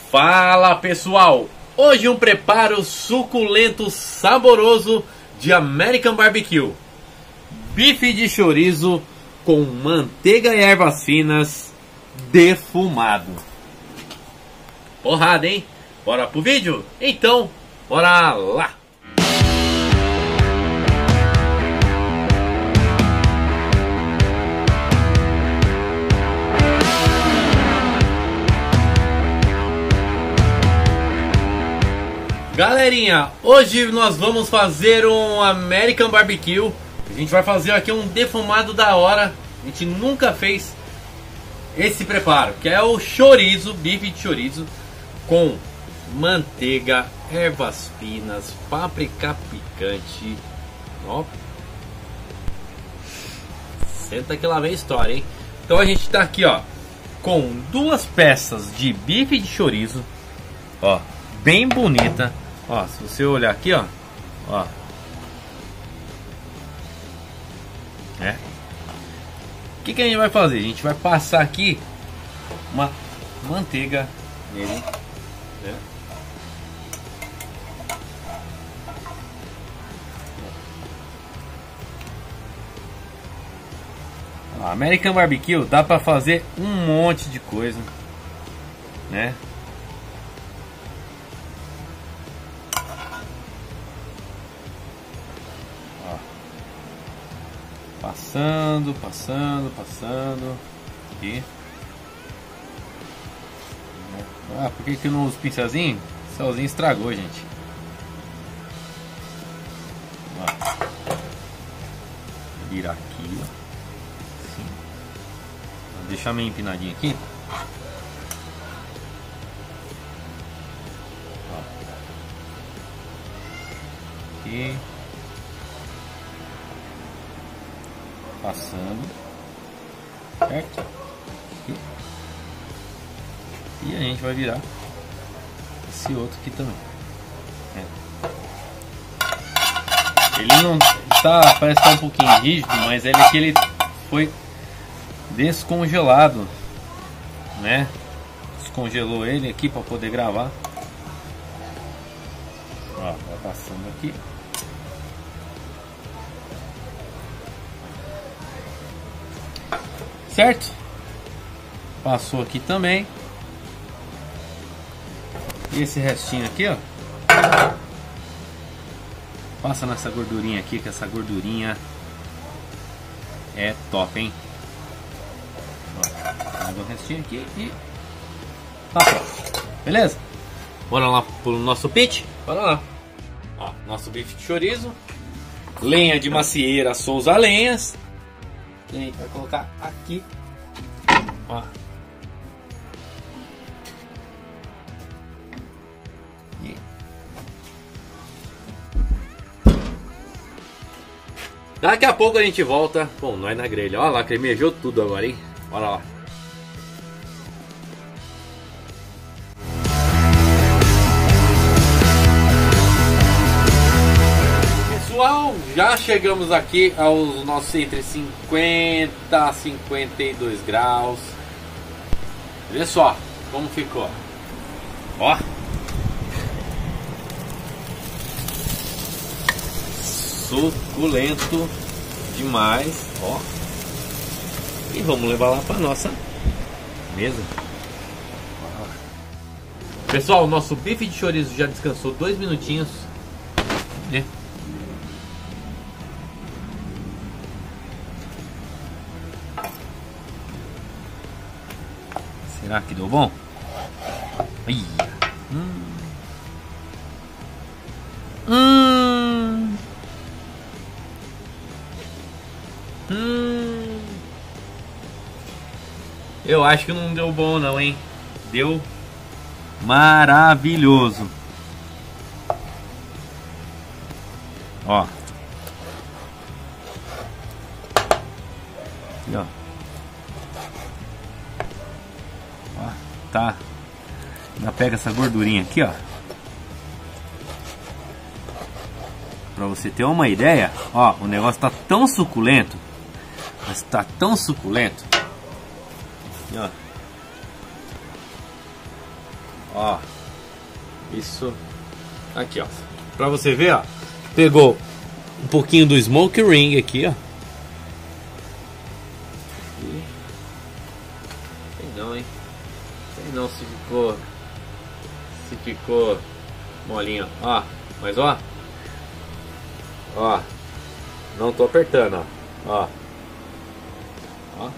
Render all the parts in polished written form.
Fala pessoal, hoje um preparo suculento, saboroso de American Barbecue. Bife de chorizo com manteiga e ervas finas defumado. Porrada, hein? Bora pro vídeo? Então, bora lá! Galerinha, hoje nós vamos fazer um American Barbecue. A gente vai fazer aqui um defumado da hora. A gente nunca fez esse preparo, que é o chorizo, bife de chorizo com manteiga, ervas finas, páprica picante. Ó, senta que lá vem a história, hein? Então a gente tá aqui, ó, com duas peças de bife de chorizo, ó, bem bonita. Ó, se você olhar aqui, ó, o que a gente vai fazer? A gente vai passar aqui uma manteiga nele, né? American Barbecue dá pra fazer um monte de coisa, né? Passando aqui. Ah, por que eu não uso pincelzinho? O pincelzinho estragou, gente. Ó. Virar aqui, ó. Assim. Vou deixar meio empinadinho aqui. Ó. Aqui. Passando, certo? E a gente vai virar esse outro aqui também. Ele não tá, parece que tá um pouquinho rígido, mas ele aqui ele foi descongelado, né? Descongelou ele aqui para poder gravar. Ó, vai passando aqui. Certo? Passou aqui também. E esse restinho aqui, ó, passa nessa gordurinha aqui, que essa gordurinha é top, hein? Ó, pega o restinho aqui e tá pronto. Beleza? Bora lá pro nosso pit? Bora lá. Ó, nosso bife de chorizo. Lenha de macieira Souza Lenhas. E a gente vai colocar aqui, ó. E daqui a pouco a gente volta. Bom, nós na grelha. Ó lá, cremejou tudo agora, hein? Bora lá. Pessoal, já chegamos aqui aos nossos entre 50 a 52 graus. Olha só como ficou. Ó, suculento demais, ó. E vamos levar lá para nossa mesa. Pessoal, nosso bife de chorizo já descansou 2 minutinhos, né? Será que deu bom? Ih. Eu acho que não deu bom não, hein? Deu maravilhoso. Ó. Aqui, ó. Tá, ainda pega essa gordurinha aqui, ó, pra você ter uma ideia. Ó, o negócio tá tão suculento, mas tá tão suculento, aqui, ó, Ó, isso aqui, ó, pra você ver, ó. Pegou um pouquinho do smoke ring aqui, ó. Sei não, hein? Sei não se ficou molinho, ó. Mas ó, ó, não tô apertando, ó. Ó.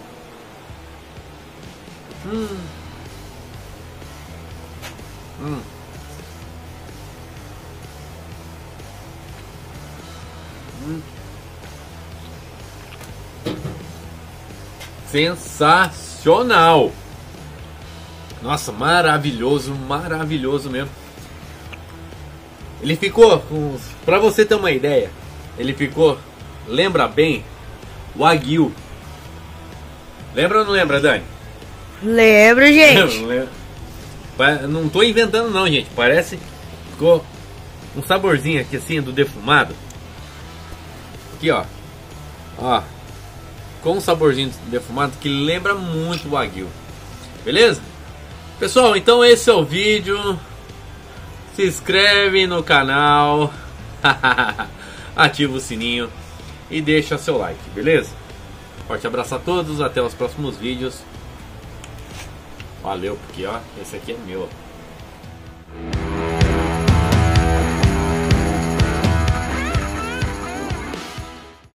Sensacional! Nossa, maravilhoso, maravilhoso mesmo. Ele ficou com, pra você ter uma ideia, ele ficou, lembra bem o Wagyu. Lembra ou não lembra, Dani? Lembro, gente. Não tô inventando não, gente. Parece que ficou um saborzinho aqui assim do defumado. Aqui, ó. Ó. Com um saborzinho defumado que lembra muito o Wagyu. Beleza? Pessoal, então esse é o vídeo. Se inscreve no canal. Ativa o sininho. E deixa seu like, beleza? Forte abraço a todos. Até os próximos vídeos. Valeu, porque ó, esse aqui é meu.